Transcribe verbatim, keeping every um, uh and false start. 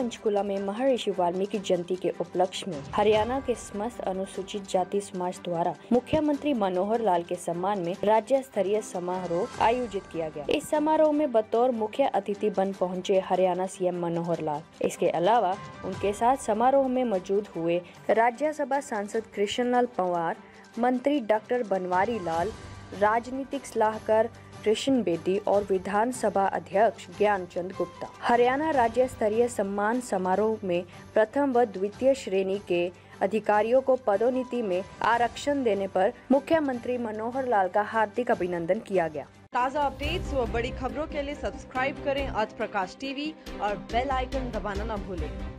पंचकुला में महर्षि वाल्मीकि जयंती के उपलक्ष्य में हरियाणा के समस्त अनुसूचित जाति समाज द्वारा मुख्यमंत्री मनोहर लाल के सम्मान में राज्य स्तरीय समारोह आयोजित किया गया। इस समारोह में बतौर मुख्य अतिथि बन पहुंचे हरियाणा सीएम मनोहर लाल। इसके अलावा उनके साथ समारोह में मौजूद हुए राज्यसभा सांसद कृष्णलाल पंवार, मंत्री डॉक्टर बनवारी लाल, राजनीतिक सलाहकार कृष्ण बेदी और विधानसभा अध्यक्ष ज्ञानचंद गुप्ता। हरियाणा राज्य स्तरीय सम्मान समारोह में प्रथम व द्वितीय श्रेणी के अधिकारियों को पदोन्नति में आरक्षण देने पर मुख्यमंत्री मनोहर लाल का हार्दिक अभिनंदन किया गया। ताज़ा अपडेट्स व बड़ी खबरों के लिए सब्सक्राइब करें आज प्रकाश टीवी और बेल आइकन दबाना न भूलें।